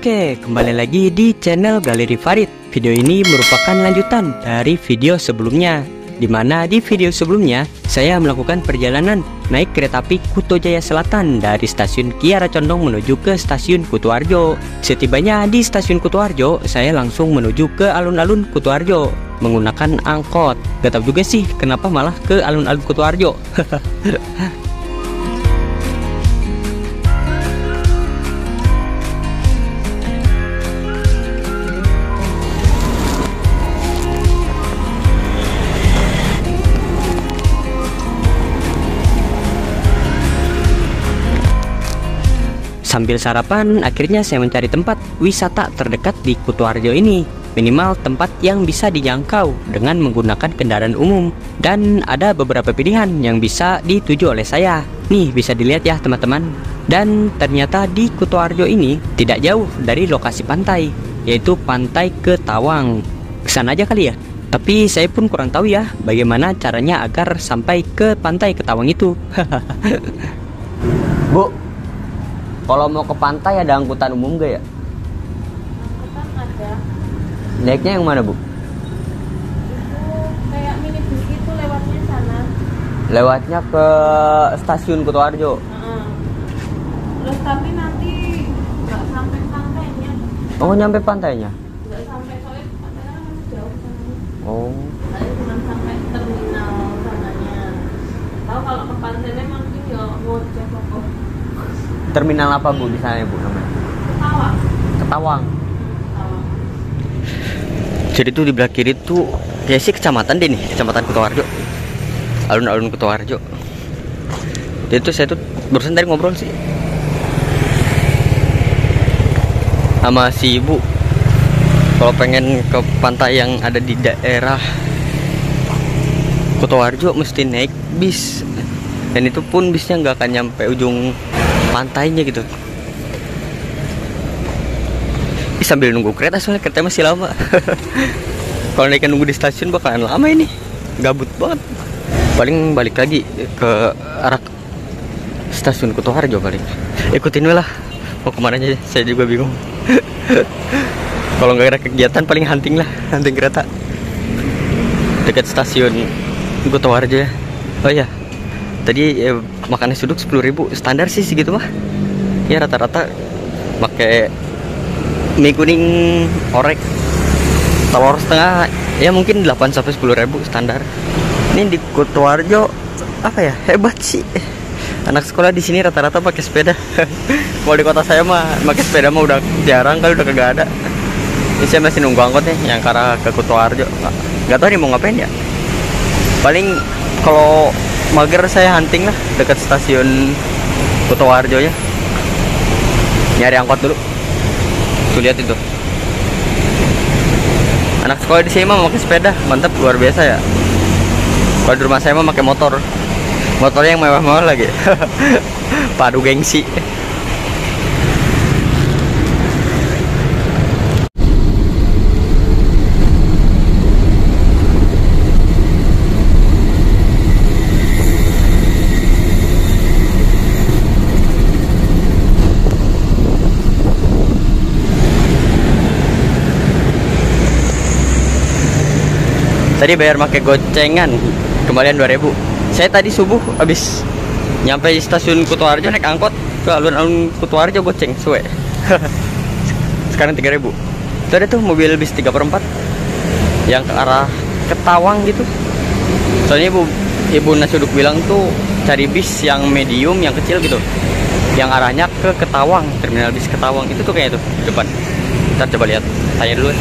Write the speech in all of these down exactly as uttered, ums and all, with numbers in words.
Oke, kembali lagi di channel Galeri Farid. Video ini merupakan lanjutan dari video sebelumnya, dimana di video sebelumnya saya melakukan perjalanan naik kereta api Kuto Jaya Selatan dari stasiun Kiara Condong menuju ke stasiun Kutoarjo. Setibanya di stasiun Kutoarjo, saya langsung menuju ke alun-alun Kutoarjo menggunakan angkot. Gak tahu juga sih kenapa malah ke alun-alun Kutoarjo. Sambil sarapan, akhirnya saya mencari tempat wisata terdekat di Kutoarjo ini. Minimal tempat yang bisa dijangkau dengan menggunakan kendaraan umum. Dan ada beberapa pilihan yang bisa dituju oleh saya. Nih, bisa dilihat ya teman-teman. Dan ternyata di Kutoarjo ini tidak jauh dari lokasi pantai, yaitu Pantai Ketawang. Kesana aja kali ya. Tapi saya pun kurang tahu ya bagaimana caranya agar sampai ke Pantai Ketawang itu. Bu, kalau mau ke pantai ada angkutan umum gak ya? Angkutan ada. Naiknya yang mana, Bu? Itu kayak minibus itu lewatnya sana. Lewatnya ke stasiun Kutoarjo. Uh-uh. Terus tapi nanti nggak sampai pantainya. Oh, nyampe pantainya? Nggak sampai, soalnya pantainya kan masih jauh sana. Oh. Saya cuma sampai terminal sananya. Tahu kalau ke pantainya mungkin ya ngojek kok. Terminal apa, Bu, di sana, Bu, namanya? Ketawang. Ketawang. Ketawang. Jadi tuh di belah kiri tuh kayak sih kecamatan deh nih, kecamatan Kutoarjo. Alun-alun Kutoarjo. Jadi tuh saya tuh barusan tadi ngobrol sih sama si Ibu. Kalau pengen ke pantai yang ada di daerah Kutoarjo mesti naik bis. Dan itu pun bisnya nggak akan nyampe ujung pantainya gitu. Ih, sambil nunggu kereta soalnya kereta masih lama. Kalau naiknya nunggu di stasiun bakalan lama ini, gabut banget. Paling balik lagi ke arah stasiun Kutoarjo paling. Ikutin lah, mau kemana aja saya juga bingung. Kalau nggak ada kegiatan paling hunting lah, hunting kereta dekat stasiun Kutoarjo ya. Oh iya, tadi eh, makannya suduk sepuluh ribu, standar sih segitu mah. Ya rata-rata pakai mie kuning orek telur setengah ya mungkin delapan sampai sepuluh ribu standar. Ini di Kutoarjo apa ya, hebat sih. Anak sekolah di sini rata-rata pakai sepeda. Kalau di kota saya mah pakai sepeda mah udah jarang kali, udah kagak ada. Ini saya masih nunggu angkot nih yang ke arah ke Kutoarjo. Nggak tahu nih mau ngapain ya. Paling kalau mager saya hunting lah dekat stasiun Kutoarjo ya. Nyari angkot dulu. Tuh lihat itu. Anak sekolah di sini mah pakai sepeda, mantap luar biasa ya. Kalau di rumah saya mah pakai motor. Motornya yang mewah-mewah lagi. Padu gengsi. Tadi bayar pakai gocengan, kembalian dua ribu. Saya tadi subuh habis nyampe di stasiun Kutoarjo naik angkot ke alun-alun Kutoarjo goceng suwe. Sekarang tiga ribu. Itu ada tuh mobil bis tiga per empat yang ke arah Ketawang gitu. Soalnya ibu ibu Nasuduk bilang tuh cari bis yang medium, yang kecil gitu, yang arahnya ke Ketawang, terminal bis Ketawang itu tuh kayaknya tuh di depan. Ntar coba lihat, tanya dulu.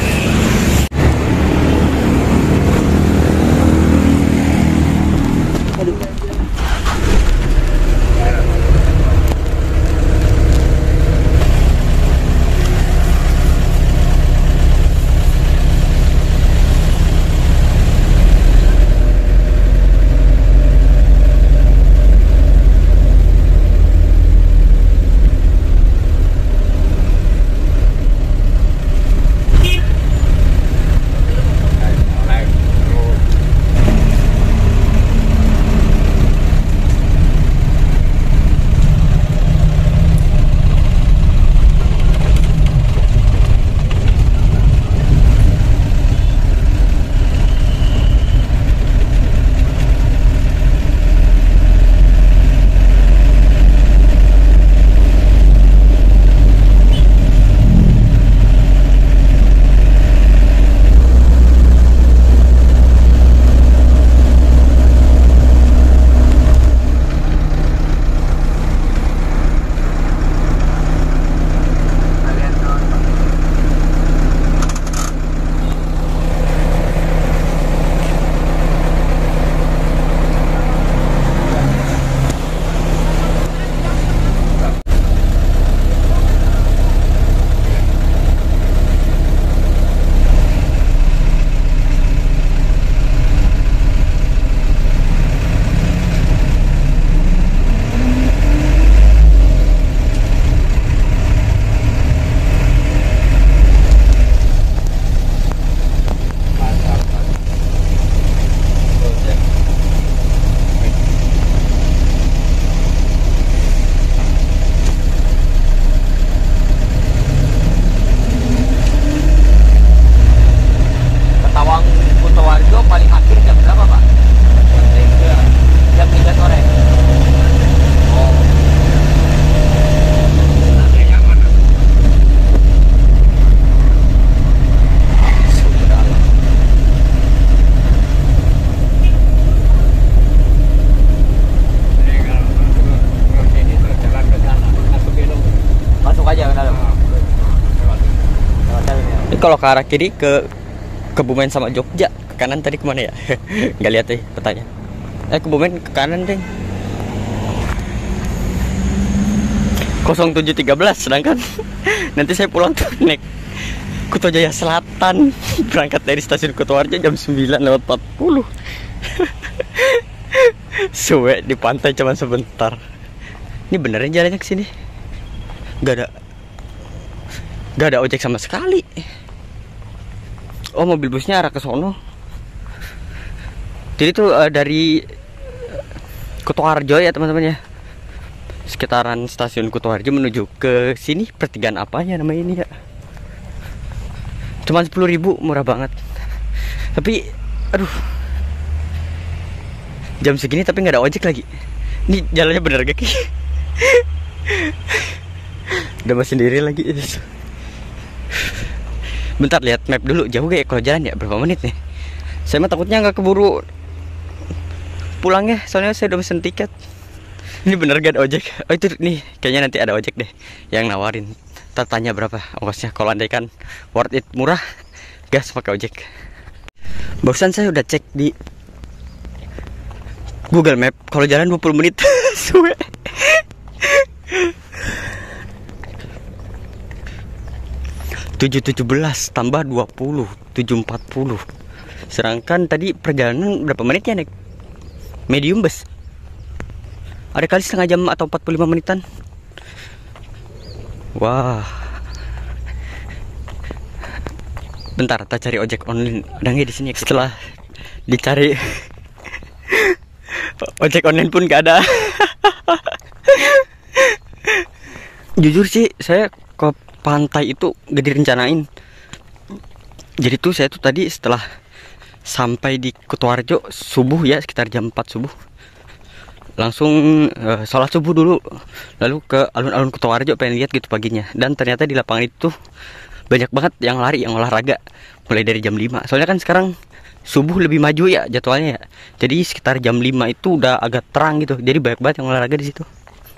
kalau ke arah kiri ke Kebumen sama Jogja, ke kanan tadi kemana ya? Nggak lihat deh petanya. Eh Kebumen ke kanan deh. nol tujuh tiga belas, sedangkan nanti saya pulang tuh naik Kutojaya Selatan, berangkat dari stasiun Kutoarjo jam sembilan lewat empat puluh. Suwe di pantai cuma sebentar. Ini beneran jalannya ke sini? Gak ada, gak ada ojek sama sekali. Oh, mobil busnya arah ke sono. Jadi tuh uh, dari Kutoarjo ya teman-teman ya, sekitaran stasiun Kutoarjo menuju ke sini, pertigaan apanya namanya ini ya? Cuman sepuluh ribu, murah banget. Tapi aduh, jam segini tapi nggak ada ojek lagi. Ini jalannya bener gak Ki? Udah mas sendiri lagi. Bentar, lihat map dulu, jauh gak ya kalau jalan ya? Berapa menit nih? Saya mah takutnya nggak keburu pulang ya, soalnya saya udah pesen tiket. Ini bener gak ada ojek? Oh itu nih, kayaknya nanti ada ojek deh yang nawarin. Ntar tanya berapa ongkosnya. Kalau andai kan worth it, murah, gas pakai ojek. Barusan saya udah cek di Google Map, kalau jalan dua puluh menit. Suwe. tujuh tujuh belas tambah dua puluh, tujuh empat puluh. Sedangkan tadi perjalanan berapa menit ya naik medium bus? Ada kali setengah jam atau empat puluh lima menitan. Wah. Bentar, kita cari ojek online. Ada nggak di sini? Setelah dicari ojek online pun gak ada. Jujur sih, saya ke pantai itu gak direncanain. Jadi tuh saya tuh tadi setelah sampai di Kutoarjo subuh ya, sekitar jam empat subuh, langsung uh, sholat subuh dulu, lalu ke alun-alun Kutoarjo pengen lihat gitu paginya. Dan ternyata di lapangan itu banyak banget yang lari, yang olahraga mulai dari jam lima. Soalnya kan sekarang subuh lebih maju ya jadwalnya ya. Jadi sekitar jam lima itu udah agak terang gitu. Jadi banyak banget yang olahraga di situ.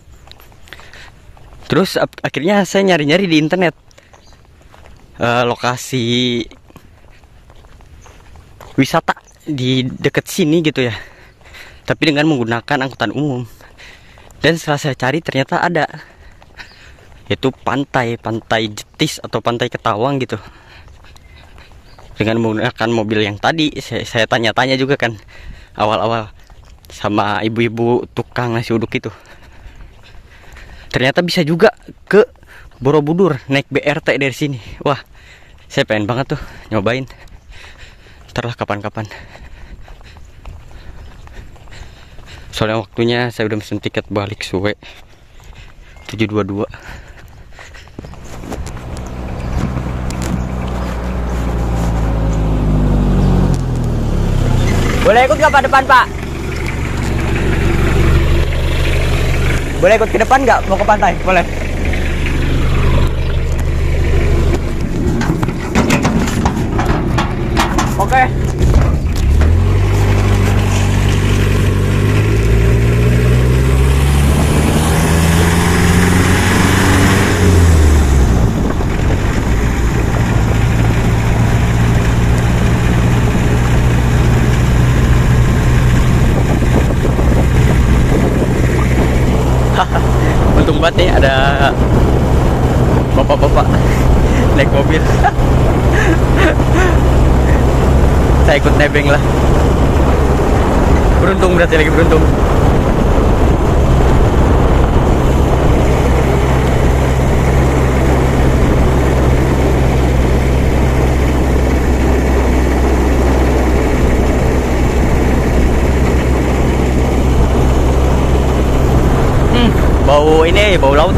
Terus akhirnya saya nyari-nyari di internet uh, lokasi wisata di deket sini gitu ya, tapi dengan menggunakan angkutan umum. Dan setelah saya cari ternyata ada, yaitu pantai Pantai Jetis atau Pantai Ketawang gitu. Dengan menggunakan mobil yang tadi saya, saya tanya-tanya juga kan awal-awal sama ibu-ibu tukang nasi uduk itu. Ternyata bisa juga ke Borobudur naik B R T dari sini. Wah, saya pengen banget tuh nyobain. Ntar lah kapan-kapan. Soalnya waktunya saya udah pesen tiket balik suwe tujuh dua dua. Boleh ikut gak Pak depan Pak? Boleh ikut ke depan nggak? Mau ke pantai? Boleh. Oke. Untung banget nih ada bapak-bapak naik mobil. Saya ikut nebeng lah. Beruntung berarti, lagi beruntung. Bau ini, bau laut.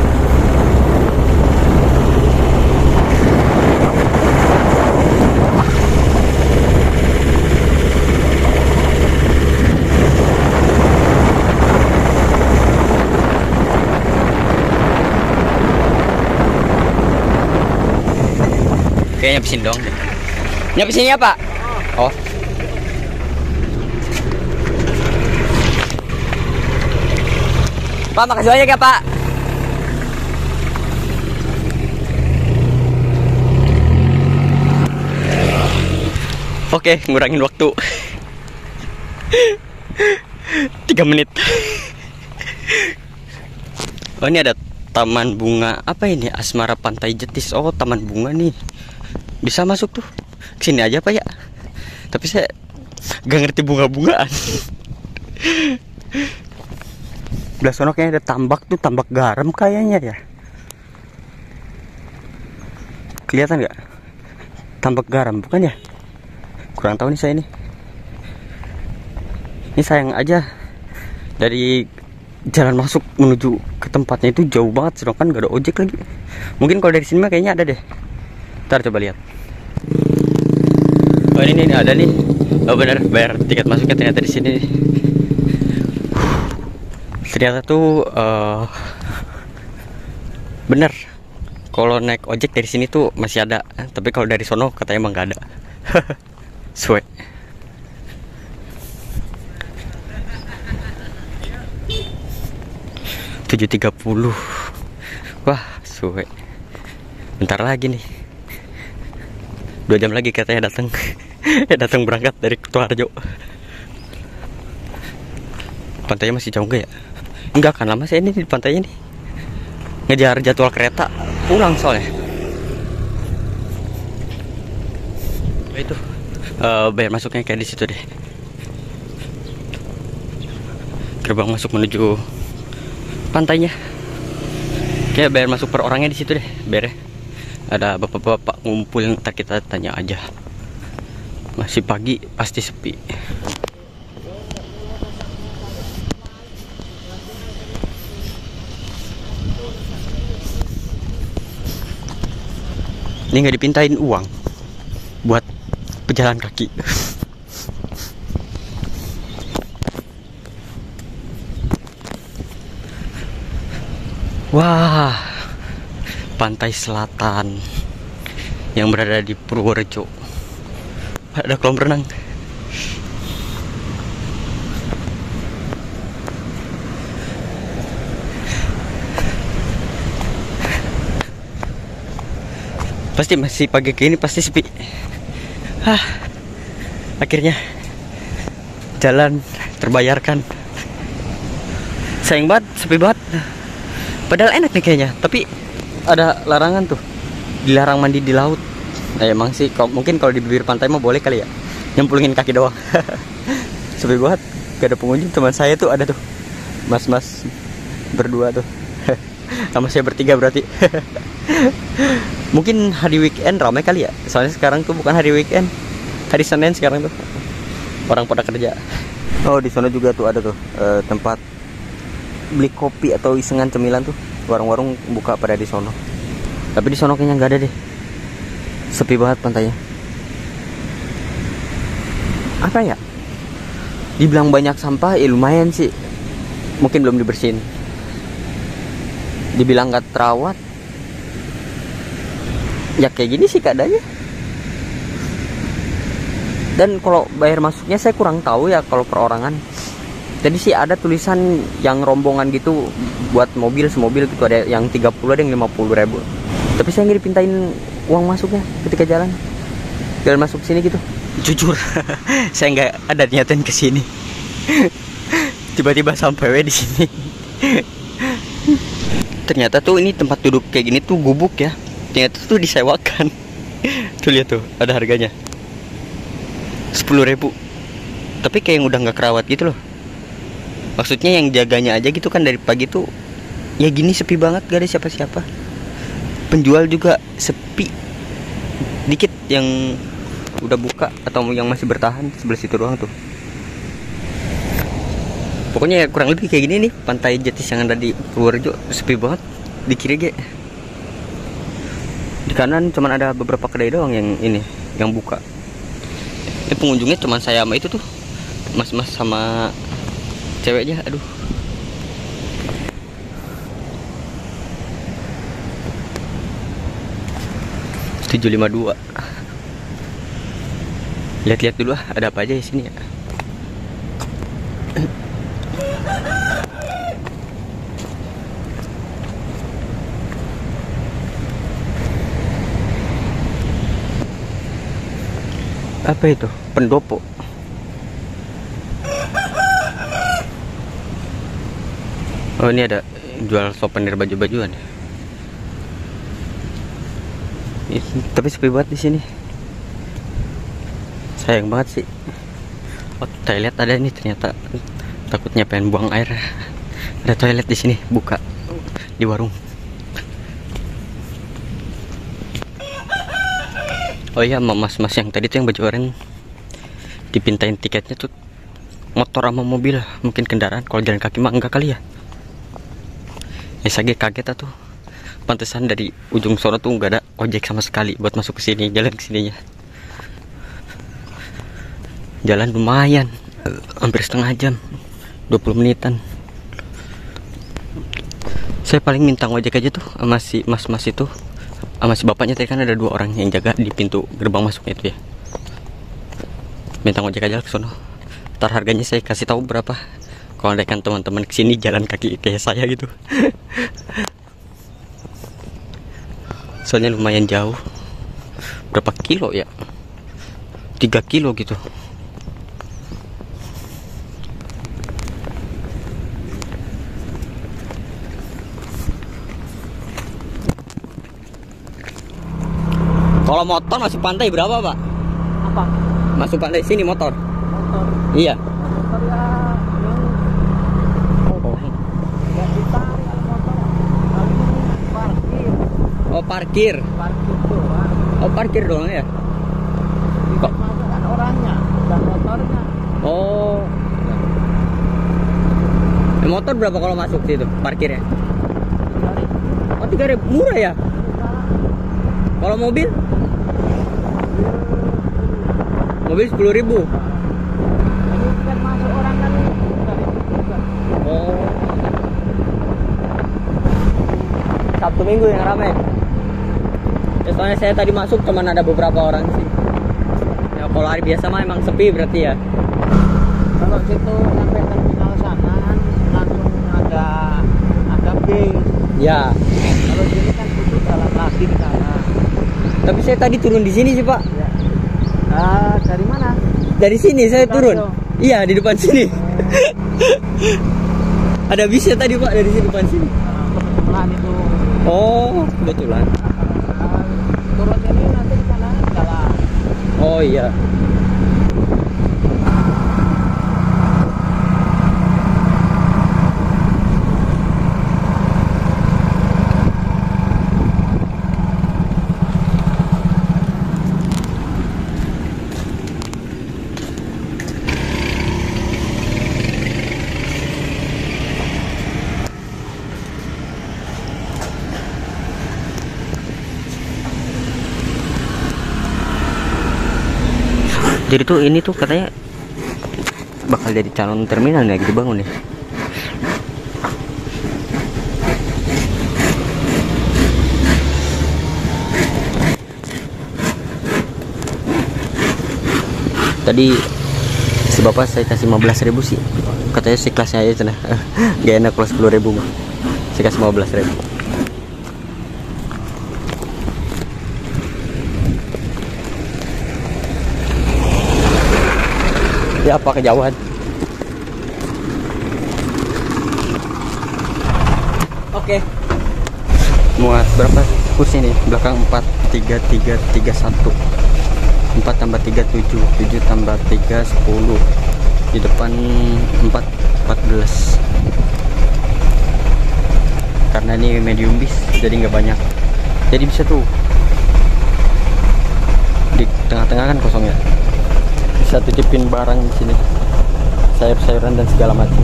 Kayaknya nyapisin dong. Nyapisin ya Pak? Oh. Pak, makasih banyak ya Pak. Oke, ngurangin waktu tiga menit. Oh, ini ada taman bunga apa ini? Asmara Pantai Jetis. Oh, taman bunga nih. Bisa masuk tuh. Kesini aja Pak ya. Tapi saya gak ngerti bunga-bungaan. Belah sono kayaknya ada tambak tuh, tambak garam kayaknya ya. Kelihatan nggak? Tambak garam bukan ya? Kurang tahu nih saya ini. Ini sayang aja dari jalan masuk menuju ke tempatnya itu jauh banget, sedangkan gak ada ojek lagi. Mungkin kalau dari sini mah kayaknya ada deh. Ntar coba lihat. Oh ini nih ada nih. Oh benar, bayar tiket masuknya ternyata di sini. Ternyata tuh uh, bener. Kalau naik ojek dari sini tuh masih ada, tapi kalau dari sono katanya emang gak ada. Suwe. tujuh tiga puluh. Wah, suwe. Bentar lagi nih. Dua jam lagi katanya datang. Ya datang berangkat dari Kutoarjo. Pantainya masih jauh gak ya? Enggak kan lama saya ini di pantainya nih. Ngejar jadwal kereta pulang soalnya. Oh, itu uh, bayar masuknya kayak di situ deh. Gerbang masuk menuju pantainya. Kayak bayar masuk per orangnya di situ deh, bayar. Ada bapak-bapak ngumpul, ntar kita tanya aja. Masih pagi pasti sepi. Ini nggak dipintain uang buat pejalan kaki. Wah, pantai selatan yang berada di Purworejo. Ada kolam renang. Pasti masih pagi kayak ini pasti sepi. Hah, akhirnya jalan terbayarkan. Sayang banget, sepi banget. Padahal enak nih kayaknya, tapi ada larangan tuh, dilarang mandi di laut. Nah, emang sih, kalau mungkin kalau di bibir pantai mah boleh kali ya, nyemplungin kaki doang. Sepi banget, gak ada pengunjung. Teman saya tuh ada tuh, mas-mas berdua tuh, sama saya bertiga berarti. Mungkin hari weekend ramai kali ya, soalnya sekarang tuh bukan hari weekend, hari Senin sekarang tuh, orang pada kerja. Oh, di sana juga tuh ada tuh eh, tempat beli kopi atau isengan cemilan tuh, warung-warung buka pada di sono. Tapi di sono kayaknya nggak ada deh, sepi banget pantainya. Apa ya, dibilang banyak sampah, ya lumayan sih, mungkin belum dibersihin. Dibilang nggak terawat, ya kayak gini sih keadaannya. Dan kalau bayar masuknya saya kurang tahu ya kalau perorangan. Jadi sih ada tulisan yang rombongan gitu buat mobil semobil gitu, ada yang tiga puluh, ada yang lima puluh ribu. Tapi saya nggak dipintain uang masuknya ketika jalan jalan masuk sini gitu. Jujur, saya nggak ada niatan ke sini. Tiba-tiba sampai we di sini. Ternyata tuh ini tempat duduk kayak gini tuh gubuk ya. Ternyata tuh disewakan. Tuh lihat tuh, ada harganya sepuluh ribu. Tapi kayak yang udah nggak kerawat gitu loh. Maksudnya yang jaganya aja gitu kan, dari pagi tuh ya gini sepi banget, gak ada siapa-siapa. Penjual juga sepi. Dikit yang udah buka atau yang masih bertahan, sebelah situ doang tuh. Pokoknya ya kurang lebih kayak gini nih pantai Jetis yang ada di Purworejo, sepi banget. Di kiri ge, di kanan cuman ada beberapa kedai doang yang ini yang buka. Ini pengunjungnya cuman saya sama itu tuh, mas-mas sama ceweknya. Aduh, tujuh lima dua. Lihat-lihat dulu ah, ada apa aja di sini ya. Apa itu? Pendopo. Oh, ini ada jual souvenir baju-bajuan ya. Ih, tapi sepi banget di sini. Sayang banget sih. Oh, toilet ada nih ternyata. Takutnya pengen buang air. Ada toilet di sini, buka di warung. Oh iya, mas-mas yang tadi tuh yang baju oranye dipintain tiketnya tuh motor sama mobil, mungkin kendaraan. Kalau jalan kaki mah enggak kali ya. Ya saya kaget tuh. Pantesan dari ujung sono tuh nggak ada ojek sama sekali buat masuk ke sini, jalan ke sininya. Jalan lumayan, hampir setengah jam, dua puluh menitan. Saya paling minta ojek aja tuh sama si mas-mas itu, sama si bapaknya. Tadi kan ada dua orang yang jaga di pintu gerbang masuknya itu ya. Minta ojek aja ke sono. Ntar harganya saya kasih tahu berapa. Kalau ada kan teman-teman kesini jalan kaki kayak saya gitu. Soalnya lumayan jauh. Berapa kilo ya? tiga kilo gitu. Kalau motor masuk pantai berapa, Pak? Apa? Masuk pantai sini motor. Motor. Iya. Motor ya yang Oh. ya ditarik kalau motor. Lalu parkir. Oh, parkir. Parkir doang. Oh, parkir doang ya. Kok masukkan orangnya dan motornya. Oh. Eh, motor berapa kalau masuk situ parkirnya? Oh, tiga ribu murah ya. Kalau mobil? Mobil sepuluh ribu. Ini kan masuk orang kan juga. Oh. Sabtu Minggu yang ramai. Ya, soalnya saya tadi masuk cuman ada beberapa orang sih. Ya, kalau hari biasa mah emang sepi berarti ya. Kalau situ sampai terminal sana langsung ada ada bis. Ya. Kalau sini kan itu jalan lagi ke sana. Tapi saya tadi turun di sini sih, Pak. Ya. Ah, dari mana? Dari sini saya Depan turun. tuh. Iya, di depan sini. Ada bisnya tadi, Pak, dari sini depan sini. Ah, kebetulan itu. Oh, kebetulan. Ah, turun sini nanti di sana jalan. Oh iya. Jadi tuh ini tuh katanya bakal jadi calon terminal nih, gitu bangun nih. Tadi si bapak saya kasih lima belas ribu sih. Katanya si kelasnya aja cenah. Gak enak kelas sepuluh ribu mah. Saya kasih lima belas ribu. Ya apa kejauhan. Oke. Muat berapa kursi nih? Belakang empat, tiga, tiga, tiga, satu. empat tambah tiga, tujuh. tujuh tambah tiga, sepuluh. Di depan empat, empat belas. Karena ini medium bis, jadi nggak banyak. Jadi bisa tuh di tengah-tengah kan kosong ya. Bisa titipin barang di sini, sayur-sayuran dan segala macam.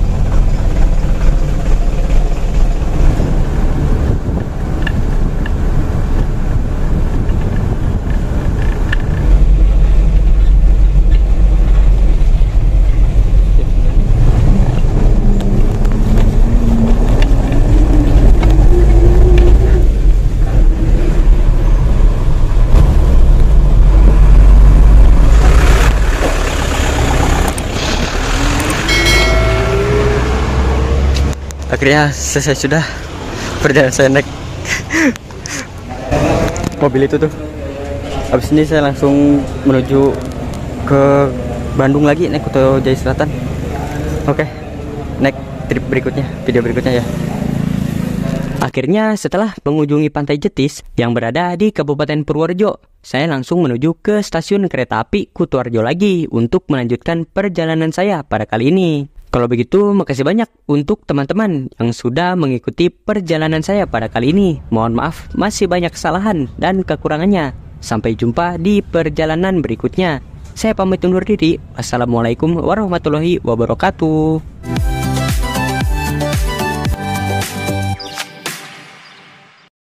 Akhirnya selesai sudah perjalanan saya naik mobil itu tuh. Habis ini saya langsung menuju ke Bandung lagi naik Kuto Jaya Selatan. Oke, next trip berikutnya, video berikutnya ya. Akhirnya setelah mengunjungi Pantai Jetis yang berada di Kabupaten Purworejo, saya langsung menuju ke stasiun kereta api Kutoarjo lagi untuk melanjutkan perjalanan saya pada kali ini. Kalau begitu, makasih banyak untuk teman-teman yang sudah mengikuti perjalanan saya pada kali ini. Mohon maaf, masih banyak kesalahan dan kekurangannya. Sampai jumpa di perjalanan berikutnya. Saya pamit undur diri. Wassalamualaikum warahmatullahi wabarakatuh.